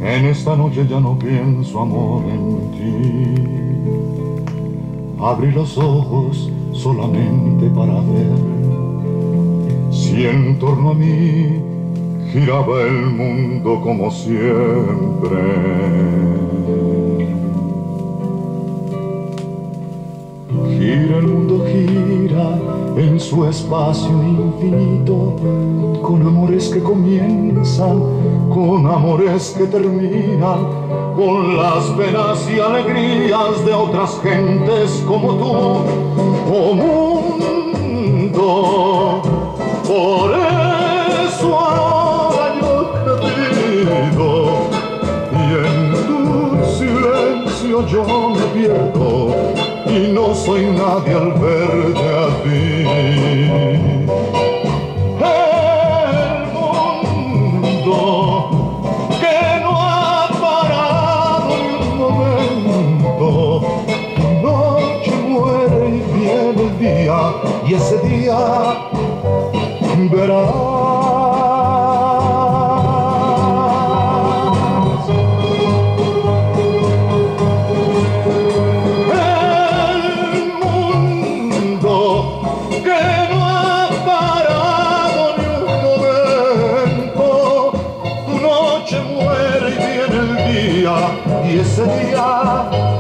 En esta noche ya no pienso, amor, en ti. Abrí los ojos solamente para ver si en torno a mí giraba el mundo como siempre. Gira el mundo, gira en su espacio infinito, con amores que comienzan, con amores que terminan, con las penas y alegrías de otras gentes como tú, oh mundo. Por eso ahora yo te pido, y en tu silencio yo me pierdo, y no soy nadie al verte a ti. El mundo que no ha parado ni un momento, tu noche muere y viene el día, y ese día verás. Y ese día